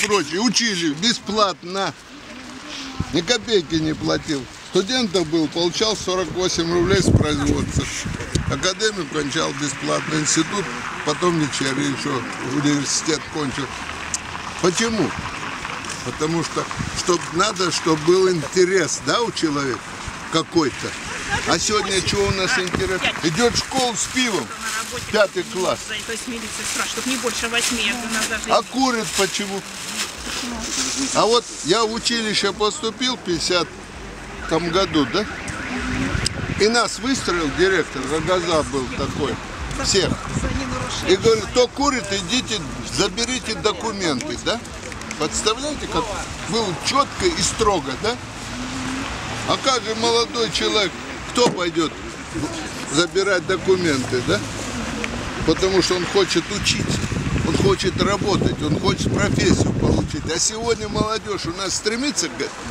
прочее. Учили бесплатно. Ни копейки не платил. Студентом был, получал 48 рублей с производства. Академию кончал бесплатно. Институт, потом ничего, еще университет кончил. Почему? Потому что надо, чтобы был интерес, да, у человека какой-то. А сегодня что у нас интерес? Идет в школу с пивом, 5 класс. То есть милиция спрашивает, не больше 8, а курит почему? А вот я в училище поступил в 50-м году, да? И нас выстроил директор, Рогоза был такой, всех. И говорит, кто курит, идите, заберите документы, да? Представляете, как было четко и строго, да? А как же молодой человек, кто пойдет забирать документы, да? Потому что он хочет учиться, он хочет работать, он хочет профессию получить. А сегодня молодежь у нас стремится к этому.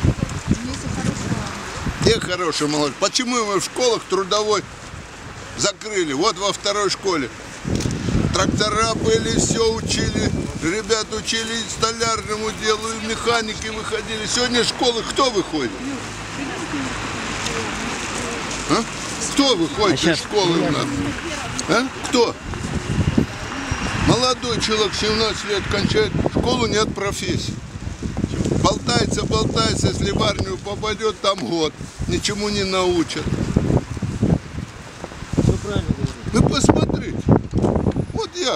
Где хорошая молодежь? Почему мы в школах трудовой закрыли? Вот во второй школе. Трактора были, все учили. Ребят учили столярному делу, и механики выходили. Сегодня в школы кто выходит? А? Кто выходит из школы у нас? А? Кто? Молодой человек, 17 лет, кончает школу, нет профессии. Болтается, если в армию попадет, там год. Ничему не научат. Вы посмотрите. Вот я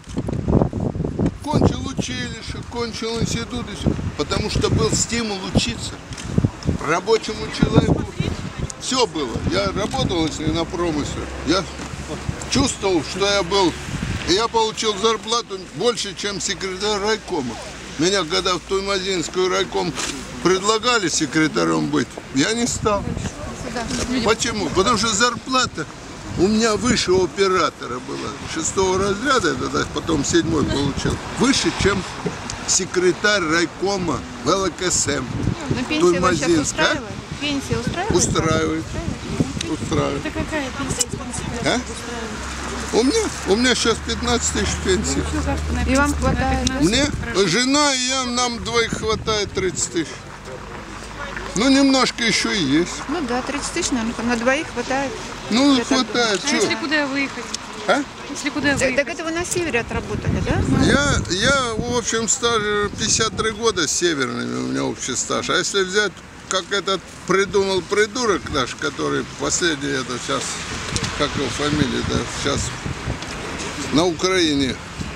кончил училище, кончил институт, и все. Потому что был стимул учиться. Рабочему человеку все было. Я работал, если на промысле. Я чувствовал, что я был. И я получил зарплату больше, чем секретарь райкома. Меня, когда в Туймазинскую райком предлагали секретарем быть, я не стал. Почему? Потому что зарплата у меня выше оператора была. 6-го разряда, тогда потом 7-й получил. Выше, чем секретарь райкома в ЛКСМ. Но пенсия вас сейчас устраивает? Пенсия устраивает? Устраивает. Устраивает. Это какая пенсия? А? У меня сейчас 15 тысяч пенсии. И вам хватает? Мне, жена и я, нам двоих хватает 30 тысяч. Ну, немножко еще и есть. Ну да, 30 тысяч, наверное, на двоих хватает. Ну, хватает. А если куда выехать? А? Если куда Так выехать? это вы на севере отработали, да? Я в общем стаже 53 года с северными, у меня общий стаж. А если взять, как этот придумал придурок наш, который последний, это сейчас, как его фамилия, да, сейчас на Украине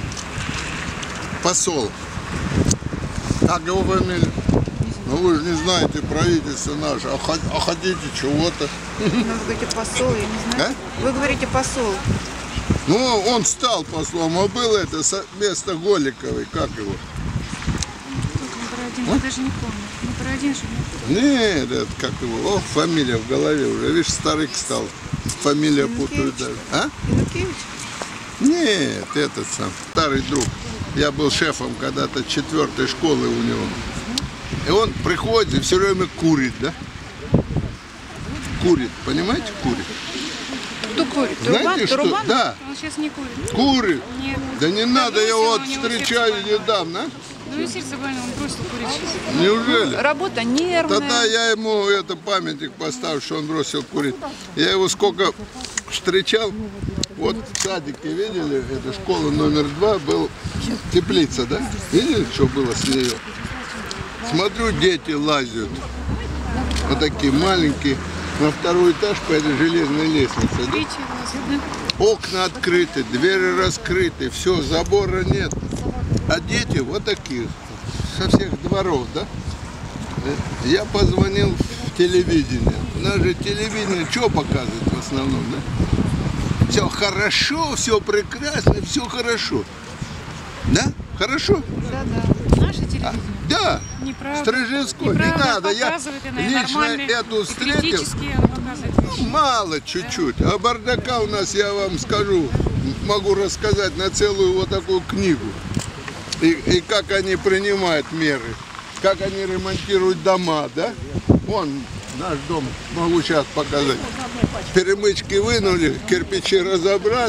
посол. Как его фамилия? Ну вы же не знаете правительство наше, а хотите чего-то. Ну, вы говорите посол, я не знаю. А? Вы говорите посол. Ну, он стал послом, а было это место Голиковой, как его? Я даже не помню. Не про один же. Нет, это как его? О, фамилия в голове уже. Видишь, старик стал. Фамилия путают даже. А? Янукевич? Нет, этот сам. Старый друг. Я был шефом когда-то 4-й школы у него. И он приходит и все время курит, да? Курит, понимаете, курит. Кто курит? Знаете, что? Турбан? Да, Он сейчас не курит. курит. Нет. Да не надо, я бросил, его у него встречаю сердце недавно. Ну и сердце больно, он бросил курить сейчас. Неужели? Работа нервная. Тогда я ему это памятник поставлю, что он бросил курить. Я его сколько встречал. Вот в садике, видели, это школа номер 2, был теплица, да? Видели, что было с нее? Смотрю, дети лазят. Вот такие маленькие. На 2-й этаж по этой железной лестнице. Да? Видите, у нас видно. Окна открыты, двери раскрыты, все, забора нет. А дети вот такие, со всех дворов, да? Я позвонил в телевидение. У нас же телевидение что показывает в основном, да? Все хорошо, все прекрасно, все хорошо. Да? Хорошо? Да, да. Наше телевидение. Да. Неправда. Стрижинской. Не Неправда, надо, я показывает, она лично нормальная, эту и встретил. критически она показывает вещи. Мало чуть-чуть. А бардака у нас, я вам скажу, могу рассказать на целую вот такую книгу. И как они принимают меры, как они ремонтируют дома, да? Вон наш дом, могу сейчас показать. Перемычки вынули, кирпичи разобрали,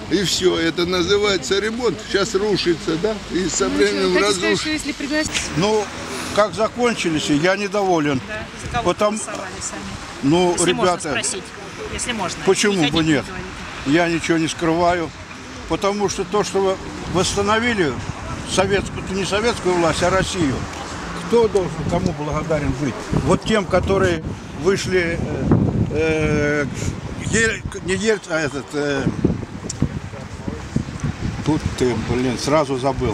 и все. Это называется ремонт. Сейчас рушится, да? И со временем Хотите сказать, разрушится. что если пригласить... Ну, как закончились, я недоволен. Да, за кого Потому- голосовали сами? Ну, Если можно ребята, спросить. Если можно. почему Не бы хотите, нет? не говорите. Я ничего не скрываю. Потому что то, что вы восстановили советскую, не советскую власть, а Россию, кто должен, кому благодарен быть? Вот тем, которые вышли, не Ельцин, а этот, тут ты, сразу забыл.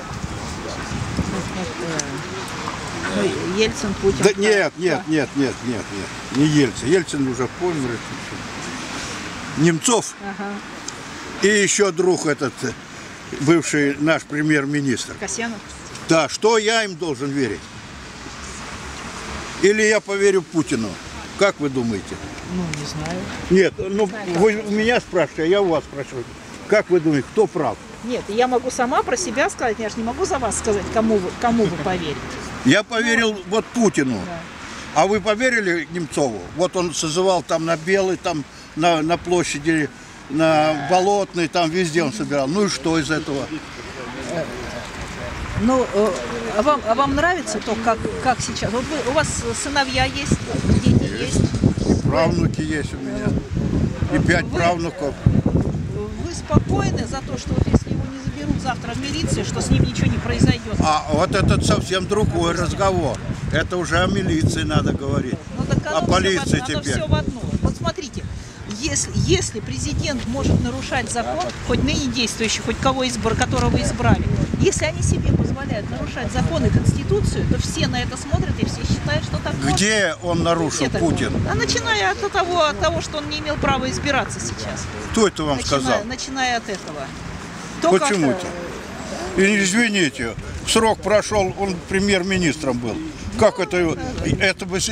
Ельцин, Путин. Да нет, не Ельцин. Ельцин уже помер. Немцов. И еще друг этот, бывший наш премьер-министр. Касьянов. Да, что я им должен верить? Или я поверю Путину? Как вы думаете? Ну, не знаю. Нет, ну вы у меня спрашиваете, а я у вас спрашиваю. Как вы думаете, кто прав? Нет, я могу сама про себя сказать, я же не могу за вас сказать, кому вы поверите. Я поверил вот Путину. А вы поверили Немцову? Вот он созывал там на Белой, там на площади, на Болотной, там везде он собирал. Ну и что из этого? Ну, а вам нравится то, как сейчас? Вот у вас сыновья есть, дети есть. Правнуки есть у меня. И 5 правнуков. Вы спокойны за то, что вот если его не заберут завтра в милицию, что с ним ничего не произойдет? А вот это совсем другой разговор. Это уже о милиции надо говорить. Ну, так О полиции оно теперь. все в одно. Вот смотрите, если президент может нарушать закон, хоть ныне действующий, хоть которого избрали, если они себе позволяют нарушать закон и конституцию, то все на это смотрят и все считают, что так можно. Где он нарушил, Где Путин? такое? А начиная от того, что он не имел права избираться сейчас. Кто это вам сказал? Начиная от этого. Почему-то? И извините, срок прошел, он премьер-министром был. Как это его? Это бы...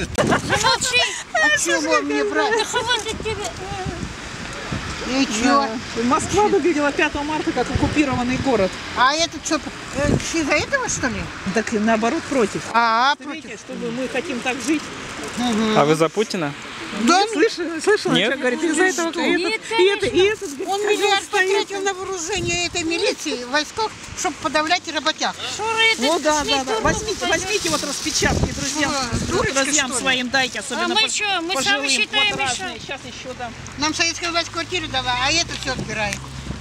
Чего мне брать? Да хватит тебе! И чё? Москва выглядела 5 марта как оккупированный город. А это что, из-за этого, что ли? Так наоборот против. Против. Видите, чтобы мы хотим так жить. А вы за Путина? Да, Слышала, Нет. что говорит, из-за этого Нет, и этот он миллиард потратил на вооружение этой милиции, войсков, чтобы подавлять работяг. Ну да. Возьмите вот распечатки, друзьям, Дурочки, что ли? своим дайте, особенно А мы что, мы пожилым. сами считаем Вот еще? разные. Сейчас еще дам. Нам советская власть квартиры дала, а это все отбирает.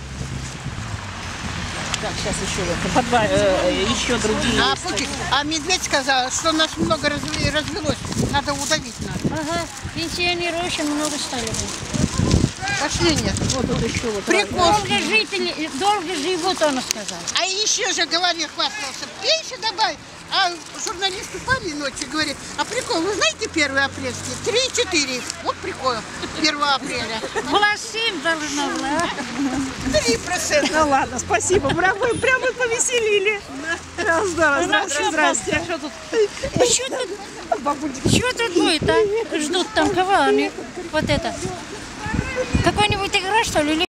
Так, сейчас еще еще другие. А Медведь сказал, что нас много развелось, надо удавить надо. Ага, пенсионеры очень много стали. Пошли, нет. Вот тут еще вот. Прикол. Долго живут, он сказал. А еще же говорил, хвастался, пенсию добавь. А журналист упали ночью, говорит, а прикол, вы знаете 1 апрельский? 3-4. Вот прикол, 1 апреля. Была 7 должна была. 3%. Ну ладно, спасибо. Прямо повеселили. Здрасте. Что тут? Что тут будет, а? Ждут там кого они? Вот это. Какой-нибудь игра, что ли?